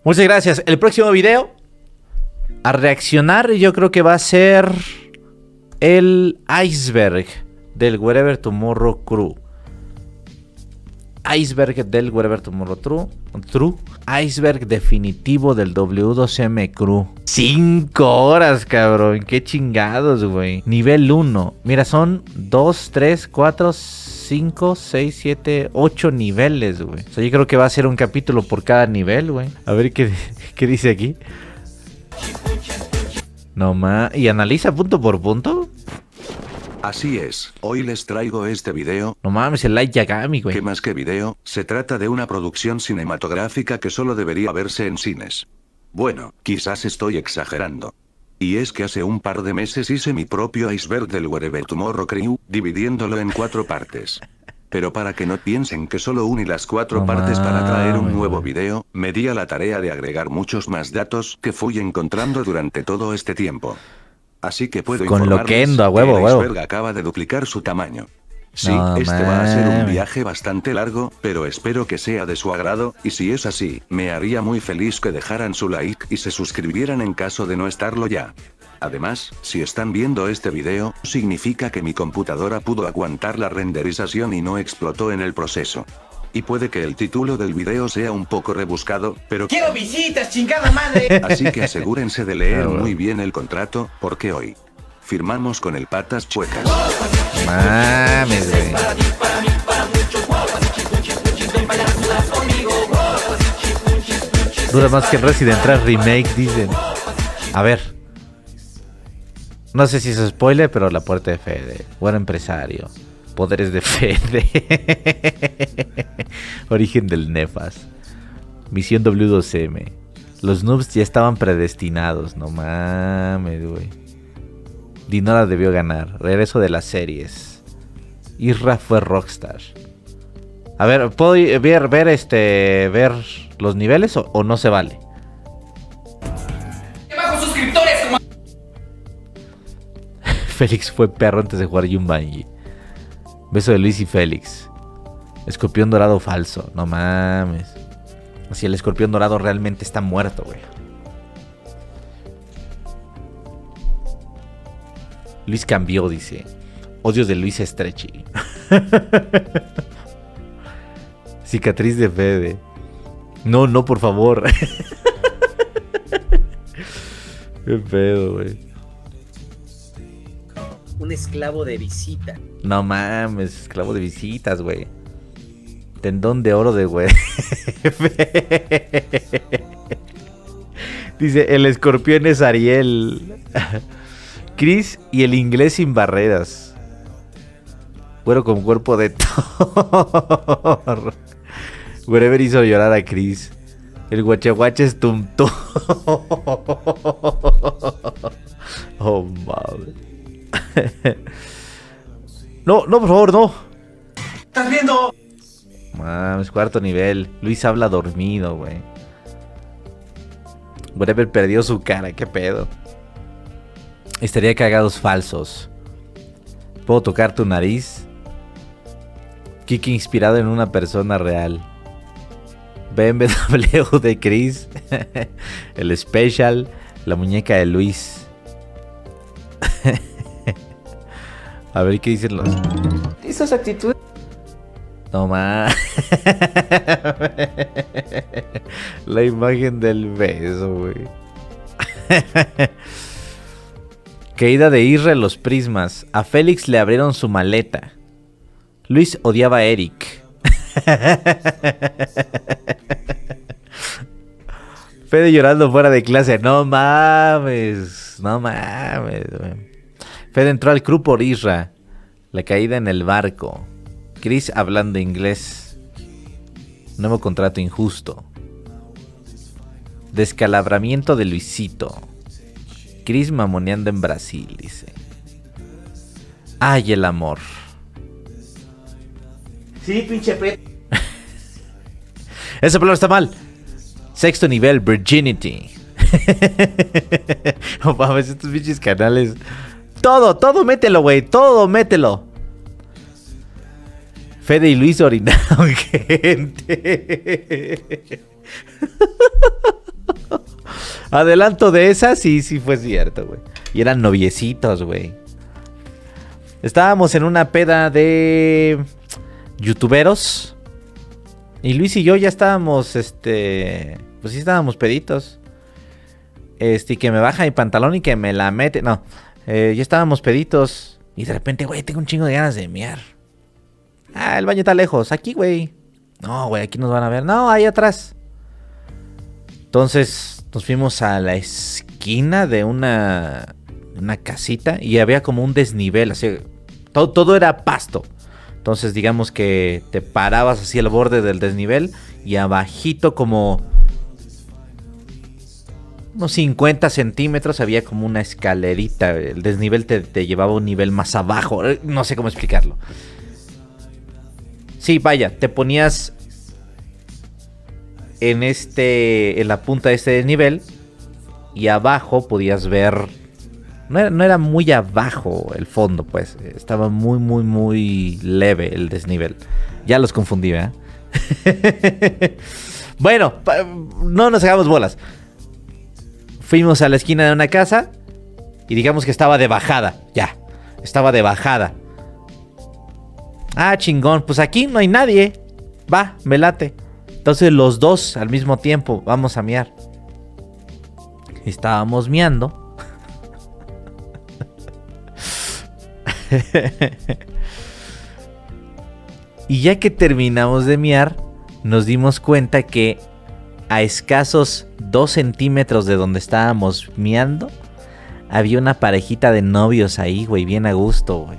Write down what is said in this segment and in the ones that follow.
Muchas gracias. El próximo video a reaccionar yo creo que va a ser el Iceberg del Wherever Tomorrow Crew. Iceberg del Wherever Tomorrow True. Iceberg definitivo del W2M Crew. 5 horas, cabrón. Qué chingados, güey. Nivel 1. Mira, son 2, 3, 4, 5, 6, 7, 8 niveles, güey. O sea, yo creo que va a ser un capítulo por cada nivel, güey. A ver qué dice aquí. No más. ¿Y analiza punto por punto? Así es, hoy les traigo este video. No mames, el Light Yagami, güey. Que más que video, se trata de una producción cinematográfica que solo debería verse en cines. Bueno, quizás estoy exagerando. Y es que hace un par de meses hice mi propio Iceberg del Wherever Tomorrow Crew, dividiéndolo en 4 partes. Pero para que no piensen que solo uní las 4 partes para traer un nuevo video, me di a la tarea de agregar muchos más datos que fui encontrando durante todo este tiempo. Así que puedo informarles que el iceberg acaba de duplicar su tamaño. Sí, no, este va a ser un viaje bastante largo, pero espero que sea de su agrado, y si es así, me haría muy feliz que dejaran su like y se suscribieran en caso de no estarlo ya. Además, si están viendo este video, significa que mi computadora pudo aguantar la renderización y no explotó en el proceso. Y puede que el título del video sea un poco rebuscado, pero... ¡Quiero visitas, chingada madre! Así que asegúrense de leer muy bien el contrato, porque hoy firmamos con el Patas Chuecas. Mames, güey. Dura más que Resident 3 Remake, dicen. A ver. No sé si es spoiler, pero la puerta de Fede. Buen empresario. Poderes de Fede. Origen del Nefas. Misión W2M. Los noobs ya estaban predestinados. No mames, güey. Dinora debió ganar. Regreso de las series. Isra fue Rockstar. A ver, ¿puedo ver los niveles o no se vale? ¡Bajo suscriptores! Félix fue perro antes de jugar Jumanji. Beso de Luis y Félix. Escorpión dorado falso. No mames. Si el escorpión dorado realmente está muerto, güey. Luis cambió, dice. Odios de Luis Estrechi. Cicatriz de Fede. No, no, por favor. Qué pedo, güey. Un esclavo de visita. No mames, esclavo de visitas, güey. Tendón de oro de güey. Dice, el escorpión es Ariel. Chris y el inglés sin barreras. Güero con cuerpo de Thor. Wherever hizo llorar a Chris. El guachaguache es Tum Tum. Oh, madre. No, no, por favor, no. ¿Estás viendo? Mames, 4º nivel. Luis habla dormido, güey. Whatever perdió su cara, qué pedo. Estaría cagados falsos. ¿Puedo tocar tu nariz? Kiki inspirado en una persona real. BMW de Chris. El Special. La muñeca de Luis. A ver qué dicen los... Esas actitudes... Toma. La imagen del beso, güey. Caída de Isra en los prismas. A Félix le abrieron su maleta. Luis odiaba a Eric. Fede llorando fuera de clase. No mames. No mames, güey. Fede entró al crew por Isra. La caída en el barco. Chris hablando inglés. Nuevo contrato injusto. Descalabramiento de Luisito. Chris mamoneando en Brasil, dice. Ay, el amor. Sí, pinche pre... Esa palabra está mal. 6º nivel, Virginity. No mames, estos pinches canales. Todo mételo, güey. Todo mételo. Fede y Luis orinaron, gente. Adelanto de esa, sí fue cierto, güey. Y eran noviecitos, güey. Estábamos en una peda de youtuberos. Y Luis y yo ya estábamos, pues sí estábamos peditos. Y que me baja mi pantalón y que me la mete. No, ya estábamos peditos. Y de repente, güey, tengo un chingo de ganas de mear. Ah, el baño está lejos. Aquí, güey. No, güey, aquí nos van a ver. No, ahí atrás. Entonces nos fuimos a la esquina de una casita. Y había como un desnivel. Así, todo era pasto. Entonces digamos que te parabas así al borde del desnivel. Y abajito como unos 50 centímetros había como una escalerita. El desnivel te llevaba a un nivel más abajo. No sé cómo explicarlo. Sí, vaya, te ponías en la punta de este desnivel. Y abajo podías ver. No era muy abajo el fondo, pues. Estaba muy leve el desnivel. Ya los confundí, ¿eh? Bueno, no nos hagamos bolas. Fuimos a la esquina de una casa y digamos que estaba de bajada. Ya, estaba de bajada. Ah, chingón, pues aquí no hay nadie. Va, me late. Entonces los dos al mismo tiempo vamos a miar. Estábamos miando. Y ya que terminamos de miar, nos dimos cuenta que a escasos 2 centímetros de donde estábamos miando, había una parejita de novios ahí, güey, bien a gusto, güey.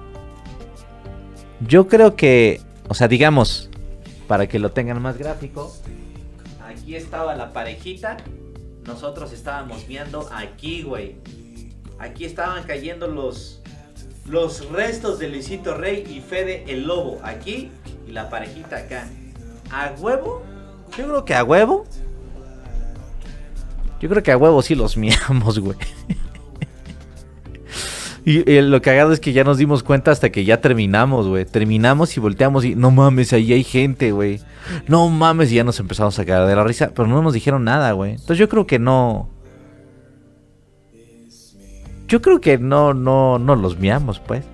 Yo creo que, o sea, digamos, para que lo tengan más gráfico, aquí estaba la parejita, nosotros estábamos miando aquí, güey. Aquí estaban cayendo los restos de Luisito Rey y Fede el Lobo, aquí, y la parejita acá. ¿A huevo? Yo creo que a huevo. Yo creo que a huevo sí los miamos, güey. Y lo cagado es que ya nos dimos cuenta hasta que ya terminamos, güey. Terminamos y volteamos y no mames, ahí hay gente, güey. No mames, y ya nos empezamos a cagar de la risa. Pero no nos dijeron nada, güey. Entonces yo creo que no. Yo creo que no los miamos, pues.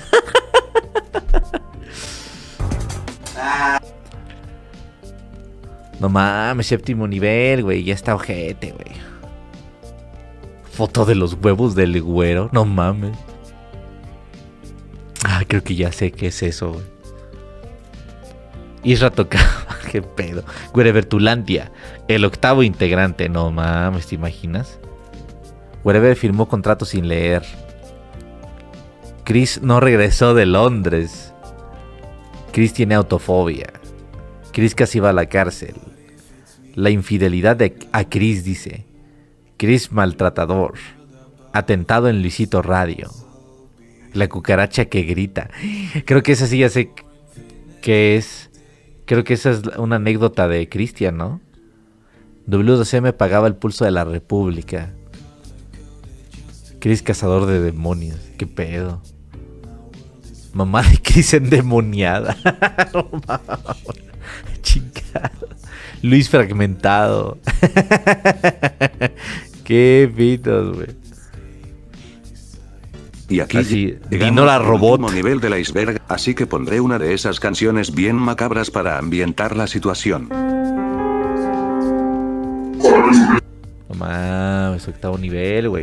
No mames, 7º nivel, güey. Ya está ojete, güey. Foto de los huevos del güero. No mames. Ah, creo que ya sé qué es eso, güey. Isra tocaba. Qué pedo. Güerevertulandia. El 8º integrante. No mames, ¿te imaginas? Wherever firmó contrato sin leer. Chris no regresó de Londres. Chris tiene autofobia. Chris casi va a la cárcel. La infidelidad a Chris, dice. Chris maltratador. Atentado en Luisito Radio. La cucaracha que grita. Creo que esa sí ya sé qué es. Creo que esa es una anécdota de Cristian, ¿no? W2M pagaba el pulso de la República. Chris cazador de demonios. ¿Qué pedo? Mamá de Chris endemoniada. No mames. Chingado. Luis fragmentado. Qué pitos, güey. Y aquí así, llegamos vino la robot. al último nivel del iceberg, así que pondré una de esas canciones bien macabras para ambientar la situación. No mames, 8º nivel, güey.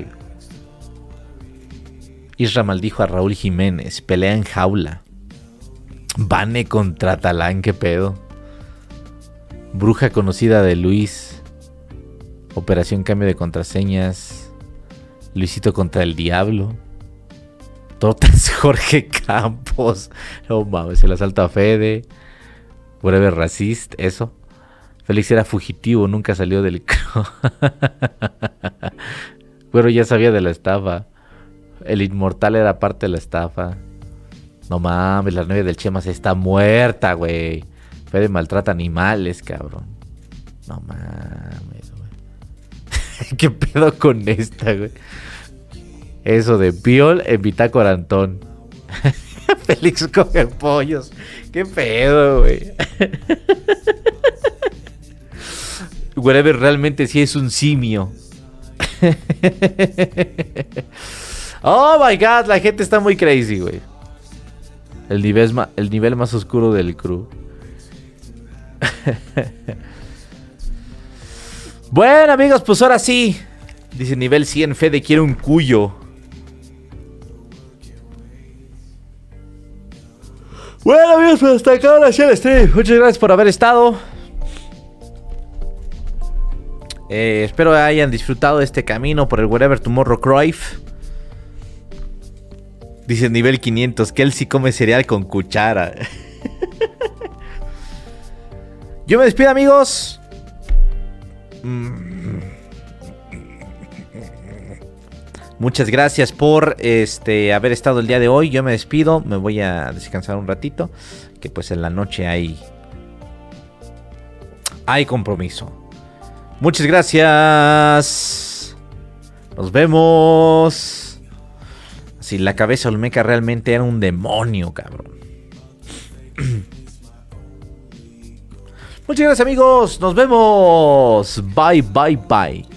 Isra maldijo a Raúl Jiménez. Pelea en jaula. Vane contra Talán, qué pedo. Bruja conocida de Luis. Operación cambio de contraseñas. Luisito contra el diablo. Tortas Jorge Campos. No mames, el asalto a Fede. Whatever racist, eso. Félix era fugitivo, nunca salió del... Pero ya sabía de la estafa. El inmortal era parte de la estafa. No mames, la novia del Chema se está muerta, güey. Fede maltrata animales, cabrón. No mames, güey. ¿Qué pedo con esta, güey? Eso de Piol en Bitácora Antón. Félix coge pollos. ¿Qué pedo, güey? Whatever realmente sí es un simio. Oh my god, la gente está muy crazy, güey. El nivel más oscuro del crew. Bueno, amigos, pues ahora sí. Dice nivel 100, Fede quiere un cuyo. Bueno, amigos, pues hasta acá ahora sí el stream. Muchas gracias por haber estado. Espero hayan disfrutado este camino por el Wherever Tomorrow Cruyff. Dice nivel 500, que él sí come cereal con cuchara. Yo me despido, amigos. Muchas gracias por haber estado el día de hoy. Yo me despido, me voy a descansar un ratito, que pues en la noche hay compromiso. Muchas gracias. Nos vemos. Si la cabeza olmeca realmente era un demonio, cabrón. Muchas gracias, amigos. Nos vemos. Bye, bye, bye.